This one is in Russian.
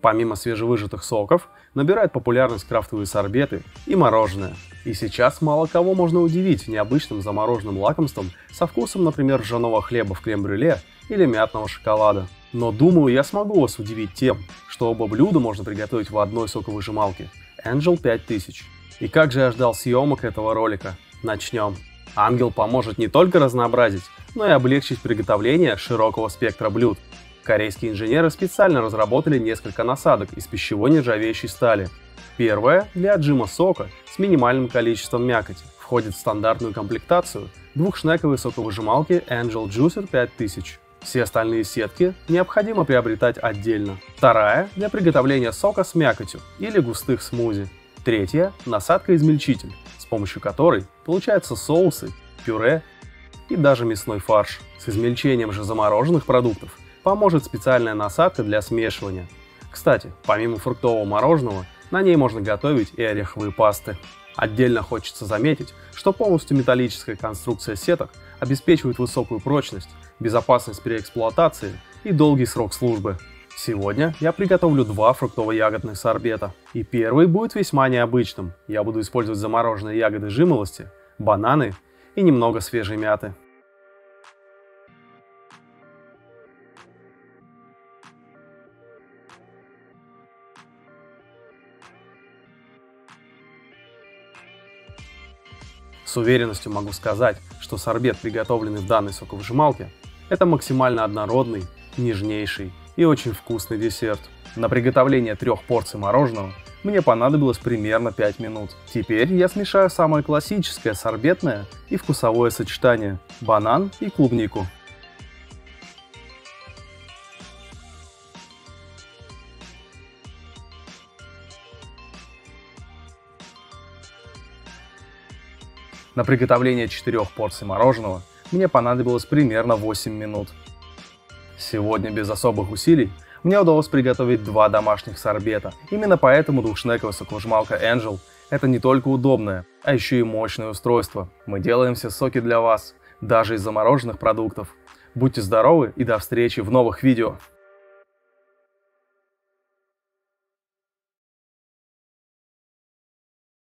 Помимо свежевыжатых соков, набирают популярность крафтовые сорбеты и мороженое. И сейчас мало кого можно удивить необычным замороженным лакомством со вкусом, например, ржаного хлеба в крем-брюле или мятного шоколада. Но думаю, я смогу вас удивить тем, что оба блюда можно приготовить в одной соковыжималке Angel 5000. И как же я ждал съемок этого ролика. Начнем. Ангел поможет не только разнообразить, но и облегчить приготовление широкого спектра блюд. Корейские инженеры специально разработали несколько насадок из пищевой нержавеющей стали. Первая для отжима сока с минимальным количеством мякоти входит в стандартную комплектацию двухшнековой соковыжималки Angel Juicer 5000. Все остальные сетки необходимо приобретать отдельно. Вторая для приготовления сока с мякотью или густых смузи. Третья – насадка-измельчитель, с помощью которой получаются соусы, пюре и даже мясной фарш. С измельчением же замороженных продуктов поможет специальная насадка для смешивания. Кстати, помимо фруктового мороженого, на ней можно готовить и ореховые пасты. Отдельно хочется заметить, что полностью металлическая конструкция сеток обеспечивает высокую прочность, безопасность при эксплуатации и долгий срок службы. Сегодня я приготовлю два фруктово-ягодных сорбета. И первый будет весьма необычным. Я буду использовать замороженные ягоды жимолости, бананы и немного свежей мяты. С уверенностью могу сказать, что сорбет, приготовленный в данной соковыжималке, это максимально однородный, нежнейший и очень вкусный десерт. На приготовление 3 порций мороженого мне понадобилось примерно 5 минут. Теперь я смешаю самое классическое сорбетное и вкусовое сочетание – банан и клубнику. На приготовление 4 порций мороженого мне понадобилось примерно 8 минут. Сегодня без особых усилий мне удалось приготовить 2 домашних сорбета. Именно поэтому двухшнековая соковыжималка Angel – это не только удобное, а еще и мощное устройство. Мы делаем все соки для вас, даже из замороженных продуктов. Будьте здоровы и до встречи в новых видео!